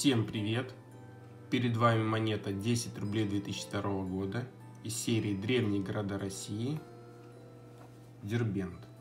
Всем привет! Перед вами монета 10 рублей 2002 года из серии «Древние города России» Дербент.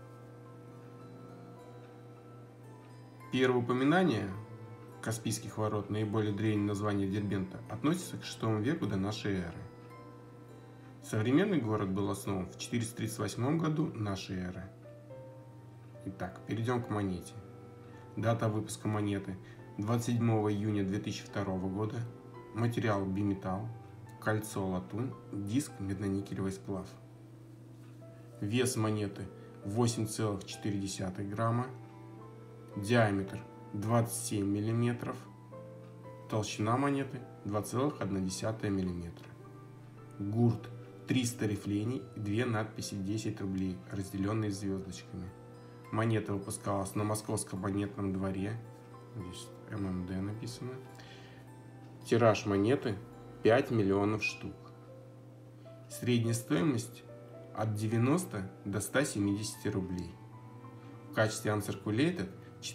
Первое упоминание Каспийских ворот, наиболее древнее название Дербента, относится к VI веку до нашей эры. Современный город был основан в 438 году нашей эры. Итак, перейдем к монете. Дата выпуска монеты 27 июня 2002 года. Материал биметалл, кольцо латунь, диск медно-никелевый сплав. Вес монеты 8,4 грамма. Диаметр 27 мм. Толщина монеты 2,1 мм. Гурт 300 рифлений и 2 надписи 10 рублей, разделенные звездочками. Монета выпускалась на Московском монетном дворе. Здесь ММД написано. Тираж монеты 5 миллионов штук. Средняя стоимость от 90 до 170 рублей. В качестве Uncirculated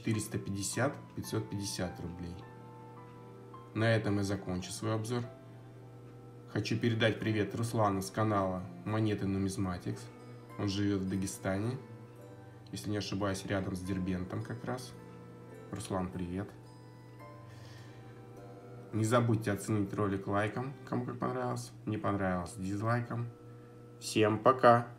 450-550 рублей. На этом я закончу свой обзор. Хочу передать привет Руслану с канала Монеты Numismatics. Он живет в Дагестане, если не ошибаюсь, рядом с Дербентом как раз. Руслан, привет. Не забудьте оценить ролик лайком, кому как понравилось. Не понравилось — дизлайком. Всем пока!